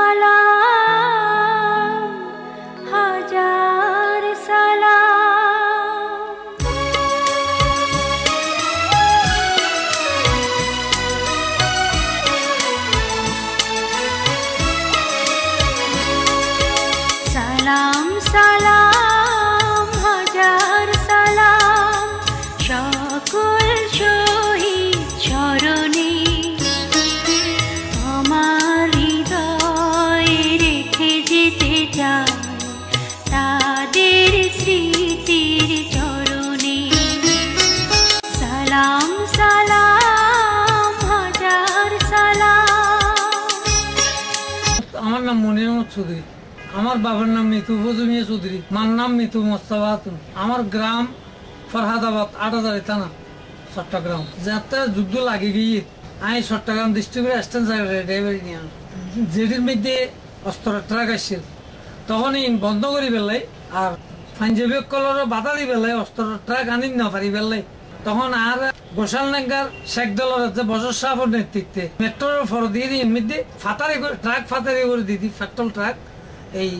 সালাম হাজার সালাম সালাম সালাম হাজার সালাম সকল শহীদ চরণে আমার হৃদয়ে রেখে যেতে চাই তাদের স্মৃতির চরণে সালাম সালাম হাজার সালাম। আমার নাম মনির চৌধুরী, আমার বাবার নাম মিতু ফজুমিয়া চৌধুরী, মার নাম মিতু মোস্তফা খাতুন। আমার গ্রাম ফরহাদাবাদ ৮০০০ থানা চট্টগ্রাম। যাতে যুদ্ধ লাগে গিয়ে আমি চট্টগ্রাম ডিস্ট্রিক্টের অ্যাসিস্ট্যান্ট সেক্রেটারি ড্রাইভারি নিয়ে যেটির মধ্যে অস্ত্র ট্রাক আসছিল তখন বন্ধ করি পেলাই আর পাঞ্জাবি কলর বাধা দি পেলাই অস্ত্র ট্রাক আনি না পারি পেলাই তখন আর গোসালনাঙ্গার শেখ দলের যে বছর সাহেবের নেতৃত্বে মেট্রোর ফর দিয়ে এর মধ্যে ফাতারি ট্রাক ফাতারি করে দিদি পেট্রোল ট্রাক এই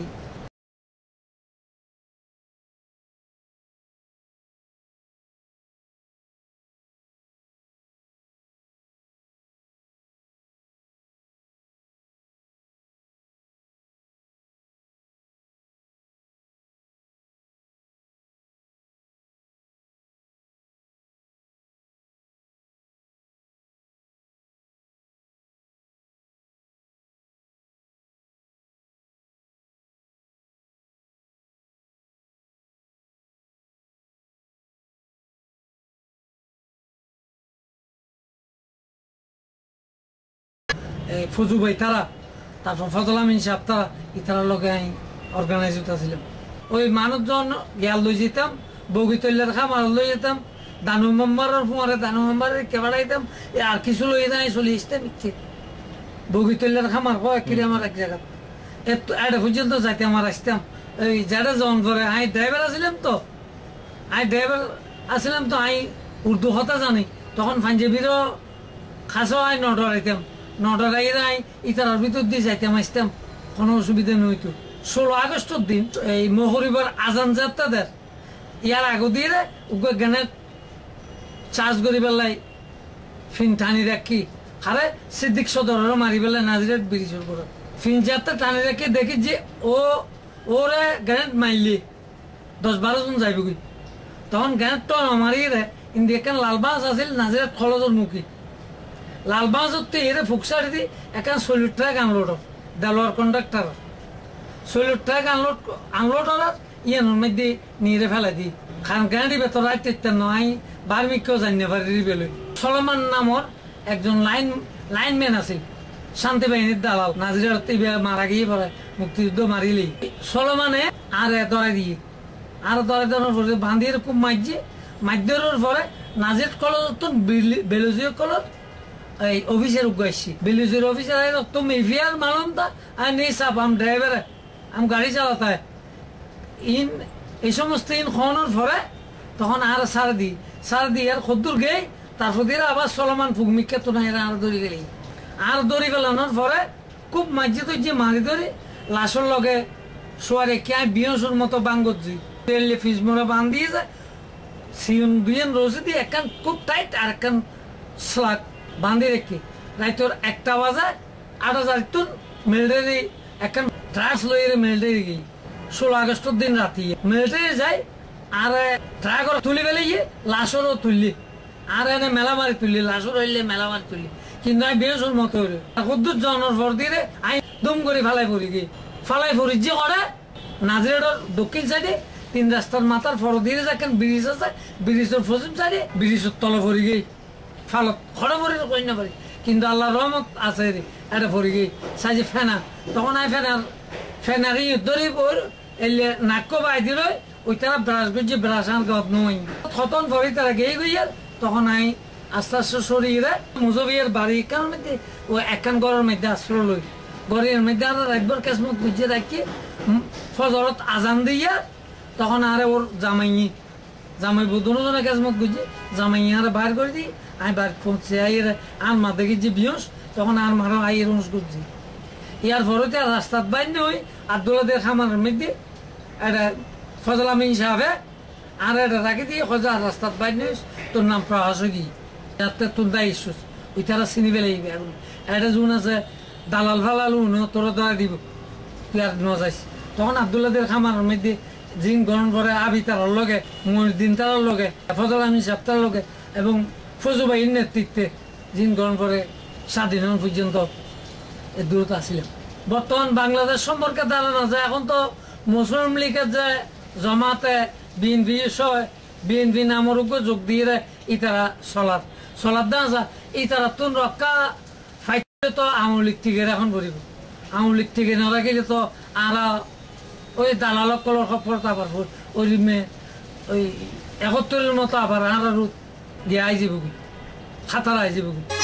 ফজু ভাই তারা, তারপর ফজল আমিন সাহেব তারা ইতারার লগে আমি অর্গানাইজ হতেছিলাম। ওই মানুষজন গিয়াল লই যেতাম, বগিতল্যার খামার লই যেতাম, দানু মেম্বারের ফুমারে দানু মেম্বারের কেবাড়াইতাম, আর কিছু লই যাই চলে আসতাম ইচ্ছে বগিতল্যার খামার কিরে আমার এক জায়গা এটা পর্যন্ত যাইতে আমার আসতাম। ওই যারা জন করে আমি ড্রাইভার আসছিলাম তো আমি উর্দু কথা জানি তখন পাঞ্জাবিরও খাসও আই নডরাইতাম নডরাই ইতারার ভিতর দিয়ে যাইতাম আসতাম, কোনো অসুবিধা নইতো। 16 আগস্টের দিন এই মহরিবার আজান যাত্রাদের ইয়ার আগে দিয়ে গানে চার্জ করি পেলাই ফিন টানি রাখি হারে সিদ্দিক সদরেরও মারি পেলাই নাজিরাট ব্রিজের উপর ফিন যাত্রা টানি রাখি দেখি যে ওরে গ্যানেট মারলি 10-12 জন যাইব কি তখন গ্যানেট তো মারি রে ইন্দি এখান লালবাস আছিল নাজিরাট খলজর মুখী লালবাজতে এরে ফুকসাড়ি দি এখান solid truck unload Delwar conductor solid truck unload হওয়ার ইয়ানোর মধ্যে নিয়ে ফেলাই দি খান গাড়ি ভেতর রাইতে নয় বার্মিকেও জানিয়ে পারি বেল সলমান নামর একজন লাইনম্যান আছিল শান্তি বাহিনীর দালাল নাজিরাত মারা গিয়ে পড়ে মুক্তিযুদ্ধ মারিলি সলমানে আর দরাই দিয়ে আর দরাই দেওয়ার পরে বান্ধিয়ে খুব মাধ্যর পরে নাজির কলর তো বেলুজিও কলর এই অফিসের উগাইছি বেলুজির অফিসের তুমি এভিয়ার মালুম তা আর নেই সাপ আম ড্রাইভার আম গাড়ি চালাতে এই সমস্ত খাওয়ানোর পরে তখন আর সার দি আর খদ্দুর গে তারপর দিয়ে আবার সলমান ফুগমিকে তো না এরা আর ধরে গেলি আর দড়ি গেলানোর পরে খুব মাঝে তো যে মারি ধরি লাশর লগে সোয়ারে কে বিয়সুর মতো বাঙ্গত জি তেলে ফিস মোড়া বান দিয়ে যায় সিউন দুইন রসি দিয়ে একখান খুব টাইট আর একখান স্লাগ বান্ধি রেখে রাইতর 1টা বাজে 8,000 টন মিলিটারি একখান ট্রাক লই মিলিটারি গিয়ে 16 আগস্টের দিন রাতি মিলিটারি যায় আর ট্রাক তুলি বেলিয়ে লাশরও তুললি আর এনে মেলামারি তুললি লাশর হইলে মেলামারি তুললি কিন্তু আমি বেশর মতো হইলে কদ্দুর জনের পর দিয়ে আমি দুম করে ফালাই পড়ি গিয়ে ফালাই পড়ি যে করে নাজিরাটের দক্ষিণ সাইডে 3 রাস্তার মাথার ফর দিয়ে যাকেন ব্রিজ আছে ব্রিজের পশ্চিম সাইডে ব্রিজের তলে পড়ি গিয়ে ফালত খড়ে পড়ি কই না পারি কিন্তু আল্লাহ রহমত আছে রে এটা পড়ি গিয়ে সাইজে ফেনা তখন আমি ফেনারি ধরি পর এলে নাক্য বাই দিল ওই তারা ব্রাশ করছে ব্রাশ আর গদ নই খতন পরে তারা গিয়ে গইয়ার তখন আমি আস্তে আস্তে সরিয়ে মুজবিয়ার বাড়ি কারণ মধ্যে ও একখান ঘরের মধ্যে আশ্রয় লই ঘরের মধ্যে আর একবার কেসমত বুঝিয়ে রাখি ফজরত আজান দিয়া তখন আরে ওর জামাই দুজনে কেসমত বুঝি জামাই আর বার করে দিই আমি বার পৌঁছে আইয়ের আর মা দেখি যে বিয়স তখন আর মারা আইয়ের অনুষ করছি ইয়ার পরতে আর রাস্তাত বাইন হই আব্দুল্লাদের খামারের মধ্যে এটা ফজল আমিন সাহেবে আর এটা রাখি দিয়ে খোঁজা রাস্তাত বাইন হইস তোর নাম প্রহাসকি যাতে তোর দায়িত্ব ওই তারা চিনি পেলে এখন এটা যোন আছে দালাল ফালাল তোরা ধরা দিব তুই আর নজাইস তখন আব্দুল্লাদের খামারের মধ্যে জিন গ্রহণ করে আবি তারার লগে মহিউদ্দিন তারার লগে ফজল আমিন সাহেব তার লগে এবং ফজুবাইয়ের নেতৃত্বে জিন গ্রহণ করে স্বাধীন হন পর্যন্ত এর দূরত্ব আসছিল। বর্তমান বাংলাদেশ সম্পর্কে ধারণা যায় এখন তো মুসলিম লীগের যে জমাতে বিএনপি বিএনপি নামের উপর যোগ দিয়ে ইতারা চলার দেওয়া যায় ইতারা তুন রক্ষা ফাইতে তো আওয়ামী লীগ থেকে এখন করিব আওয়ামী লীগ থেকে না রাখিলে তো আর ওই দালালক কলর খবর আবার ওই ওই 71-এর মতো আবার আর দিয়ে আই যাব খাতার আই যাব